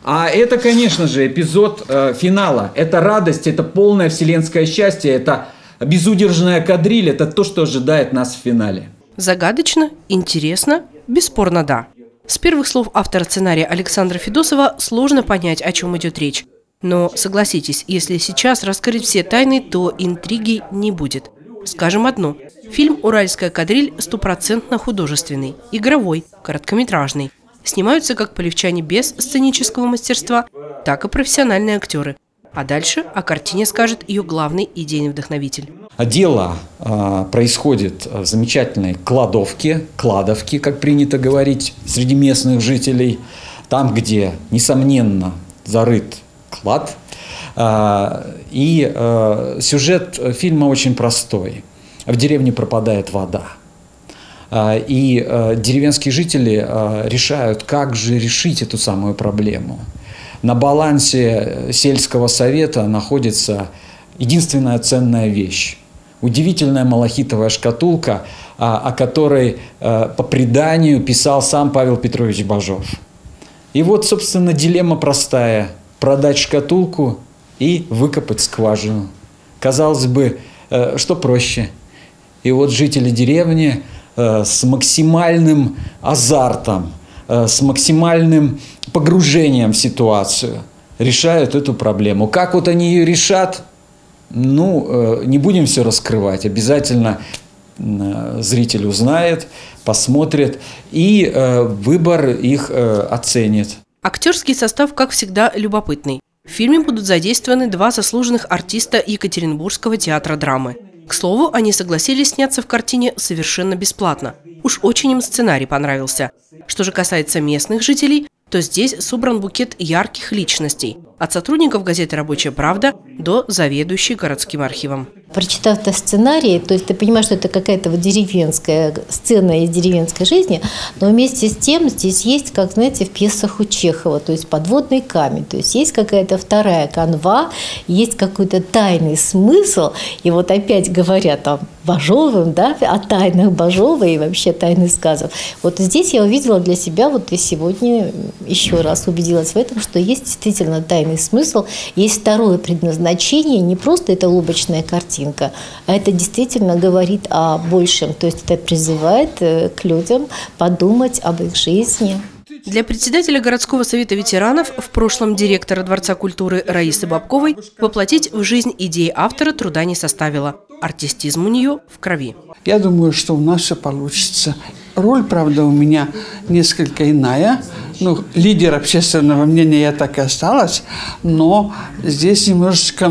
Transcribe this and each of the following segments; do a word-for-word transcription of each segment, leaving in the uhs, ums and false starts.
А это, конечно же, эпизод э, финала. Это радость, это полное вселенское счастье, это безудержная кадриль, это то, что ожидает нас в финале. Загадочно, интересно, бесспорно да. С первых слов автора сценария Александра Федосова сложно понять, о чем идет речь. Но согласитесь, если сейчас раскрыть все тайны, то интриги не будет. Скажем одно. Фильм «Уральская кадриль» стопроцентно художественный, игровой, короткометражный. Снимаются как полевчане без сценического мастерства, так и профессиональные актеры. А дальше о картине скажет ее главный идейный вдохновитель. Дело э, происходит в замечательной кладовке, кладовке, как принято говорить среди местных жителей. Там, где, несомненно, зарыт клад. Э, и э, сюжет фильма очень простой. В деревне пропадает вода. Э, и э, деревенские жители э, решают, как же решить эту самую проблему. На балансе сельского совета находится единственная ценная вещь. Удивительная малахитовая шкатулка, о которой по преданию писал сам Павел Петрович Бажов. И вот, собственно, дилемма простая – продать шкатулку и выкопать скважину. Казалось бы, что проще. И вот жители деревни с максимальным азартом, с максимальным погружением в ситуацию решают эту проблему. Как вот они ее решат, ну, не будем все раскрывать. Обязательно зритель узнает, посмотрит и выбор их оценит. Актерский состав, как всегда, любопытный. В фильме будут задействованы два заслуженных артиста Екатеринбургского театра драмы. К слову, они согласились сняться в картине совершенно бесплатно. Уж очень им сценарий понравился. Что же касается местных жителей, то здесь собран букет ярких личностей. От сотрудников газеты «Рабочая правда» до заведующей городским архивом. Прочитав этот сценарий, то есть ты понимаешь, что это какая-то вот деревенская сцена из деревенской жизни, но вместе с тем здесь есть, как, знаете, в пьесах у Чехова, то есть подводный камень, то есть есть какая-то вторая канва, есть какой-то тайный смысл, и вот опять говоря там Бажовым, да, о тайнах Бажова и вообще тайных сказов. Вот здесь я увидела для себя, вот и сегодня еще раз убедилась в этом, что есть действительно тайный смысл, есть второе предназначение, не просто это лубочная картинка, а это действительно говорит о большем, то есть это призывает к людям подумать об их жизни. Для председателя городского совета ветеранов, в прошлом директора Дворца культуры Раисы Бабковой, воплотить в жизнь идеи автора труда не составило. Артистизм у нее в крови. Я думаю, что у нас все получится. Роль, правда, у меня несколько иная. Ну, лидер общественного мнения я так и осталась, но здесь немножечко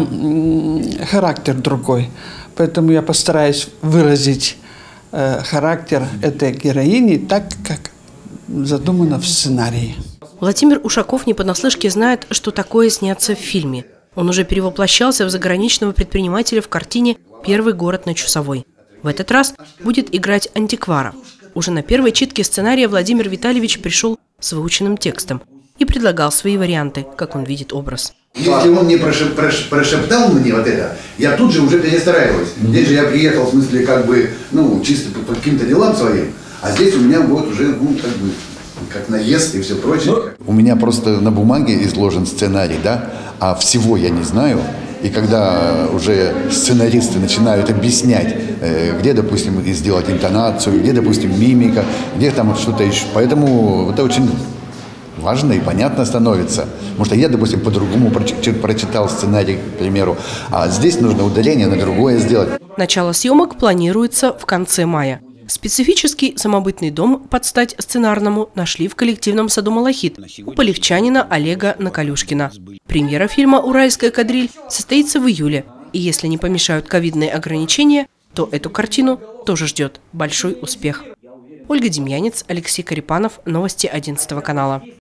характер другой. Поэтому я постараюсь выразить э, характер этой героини так, как задумано в сценарии. Владимир Ушаков не понаслышке знает, что такое сняться в фильме. Он уже перевоплощался в заграничного предпринимателя в картине «Первый город на Чусовой». В этот раз будет играть антиквара. Уже на первой читке сценария Владимир Витальевич пришел с выученным текстом и предлагал свои варианты, как он видит образ. Если он не прошеп, прошеп, прошептал мне вот это, я тут же уже перестраиваюсь. Mm-hmm. Здесь же я приехал, в смысле, как бы, ну, чисто по, по каким-то делам своим, а здесь у меня вот уже, ну, как бы, как наезд и все прочее. У меня просто на бумаге изложен сценарий, да, а всего я не знаю. И когда уже сценаристы начинают объяснять, где, допустим, сделать интонацию, где, допустим, мимика, где там что-то еще. Поэтому это очень важно и понятно становится. Потому что я, допустим, по-другому прочитал сценарий, к примеру, а здесь нужно ударение на другое сделать. Начало съемок планируется в конце мая. Специфический самобытный дом под стать сценарному нашли в коллективном саду «Малахит» у полевчанина Олега Наколюшкина. Премьера фильма «Уральская кадриль» состоится в июле. И если не помешают ковидные ограничения, то эту картину тоже ждет большой успех. Ольга Демьянец, Алексей Карипанов, новости одиннадцатого канала.